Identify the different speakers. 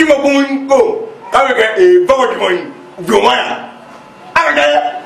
Speaker 1: Petit Guimba go. Avec un vent du monde.